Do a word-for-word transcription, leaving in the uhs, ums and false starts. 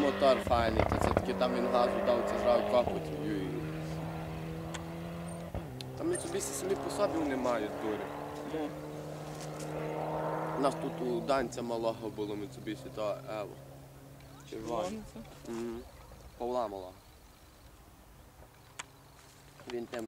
мотор файний, то це таки там він газу дав, це зразу капуть. Там Mitsubishi самі по собі не мають дурі. Ну. У нас тут у данця малого було Mitsubishi, то Ево. Червоний. Угу. Павла малого. Він тим